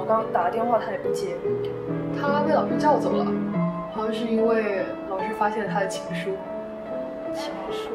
刚打电话他也不接。 他被老师叫走了，好像是因为老师发现了他的情书。 情书。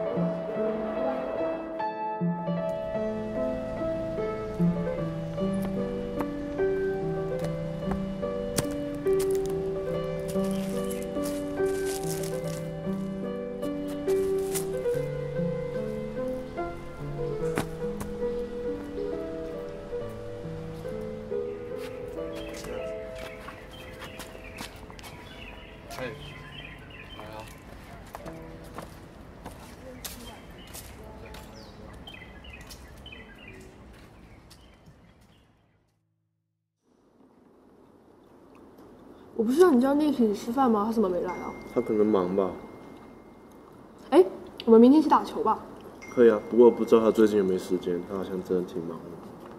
我不是让你叫丽一起吃饭吗？他怎么没来啊？ 他可能忙吧。 哎，我们明天一起打球吧。 可以啊，不过我不知道他最近有没有时间，他好像真的挺忙的。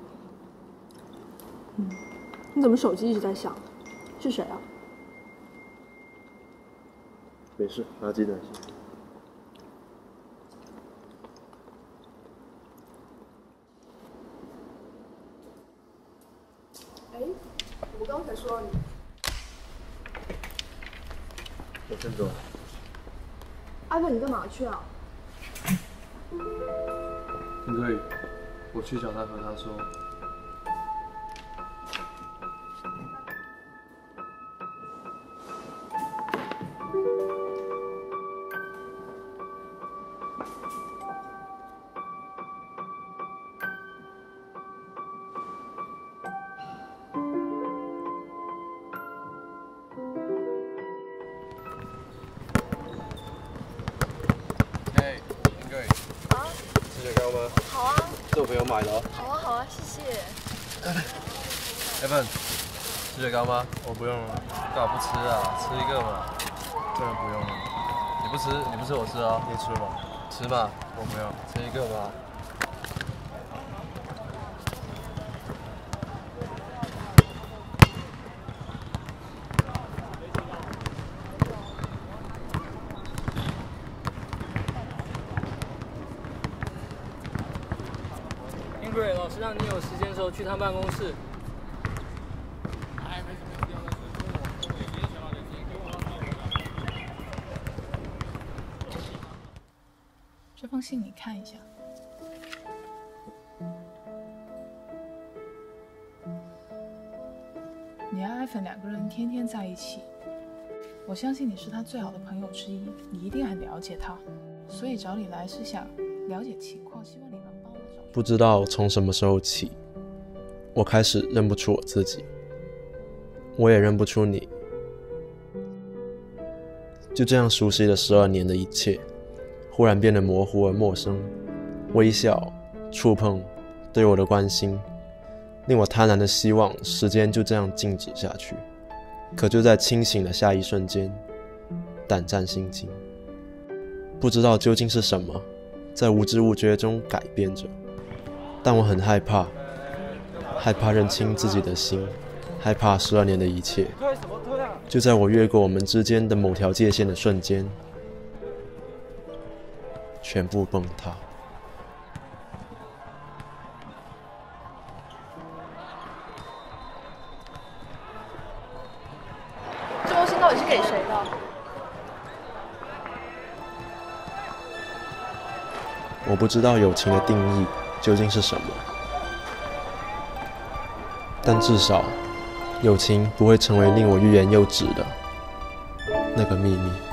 你怎么手机一直在响？是谁啊？ 没事，垃圾袋。 哎，我刚才说到你。 我先走。 阿飞，你干嘛去啊？ 你可以，我去找他和他说。是我朋友买的哦。 好啊好啊，谢谢。 Evan， 吃雪糕吗？我不用了。干嘛不吃啊？吃一个嘛。当然不用了。你不吃我吃哦。你吃吗？吃嘛，我不用。吃一个嘛。 老师让你有时间的时候去他办公室。 这封信你看一下。你和艾粉两个人天天在一起，我相信你是他最好的朋友之一，你一定很了解他，所以找你来是想了解情况，希望你能帮我找。 不知道从什么时候起，我开始认不出我自己，我也认不出你。就这样熟悉了12年的一切，忽然变得模糊而陌生。微笑、触碰、对我的关心，令我贪婪的希望时间就这样静止下去。可就在清醒的下一瞬间，胆战心惊，不知道究竟是什么在无知无觉中改变着。但我很害怕，害怕认清自己的心，害怕12年的一切。就在我越过我们之间的某条界限的瞬间，全部崩塌。 这封信到底是给谁的？ 我不知道友情的定义究竟是什么，但至少友情不会成为令我欲言又止的那个秘密。